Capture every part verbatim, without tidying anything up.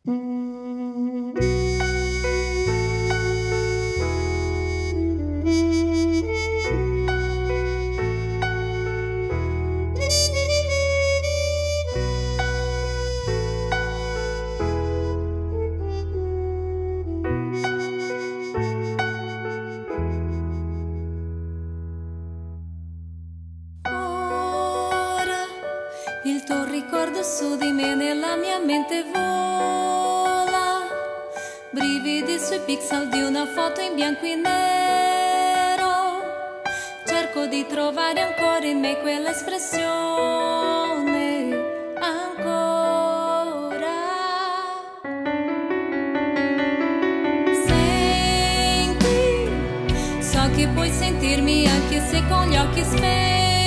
Il tuo ricordo su di me nella mia mente vola, brividi sui pixel di una foto in bianco e nero. Cerco di trovare ancora in me quell'espressione, ancora. Senti, so che puoi sentirmi anche se con gli occhi spenti.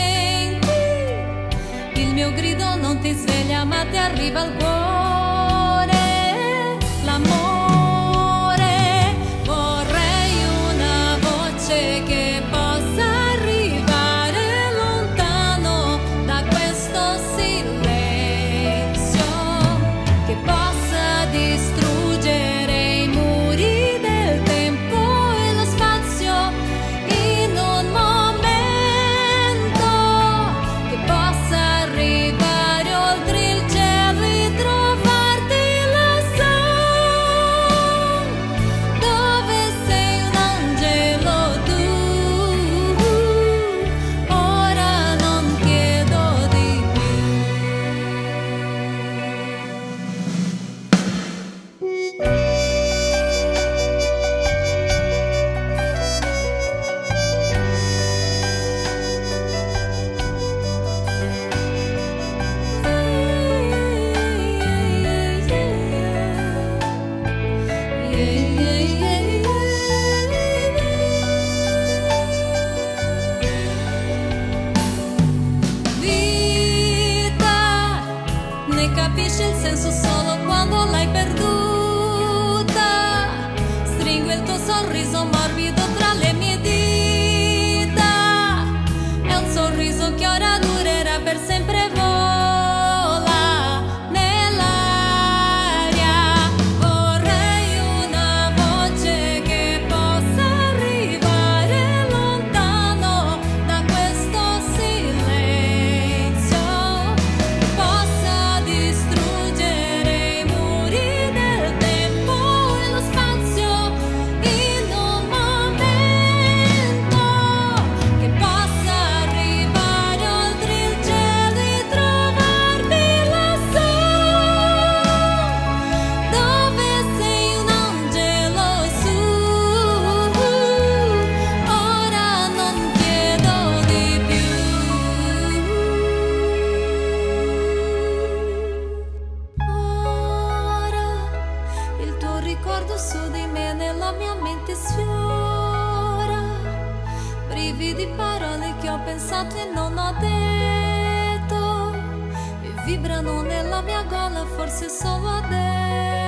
Il mio grido non ti sveglia ma ti arriva al cuore, l'amore. Vorrei una voce che possa arrivare lontano da questo silenzio, che possa distruggere i muri del tempo e lo spazio in un momento, che possa arrivare oltre il cielo e trovarti lassù, dove sei un angelo tu. Ora non chiedo di più. Vita, ne capisci il senso solo quando l'hai perduta. Stringo il tuo sorriso morbido tra le mie dita. È un sorriso che ora durerà per sempre, vola nell'aria. Vorrei una voce che possa arrivare lontano da questo silenzio, che possa distruggere i muri del tempo e lo spazio in un momento, che possa arrivare oltre il cielo e trovarti lassù, dove sei un angelo su. Ora non chiedo di più. Ora il tuo ricordo su di me nella mia mente sfiora, brividi parole che ho pensato e non ho detto, e vibrano nella mia gola forse solo adesso.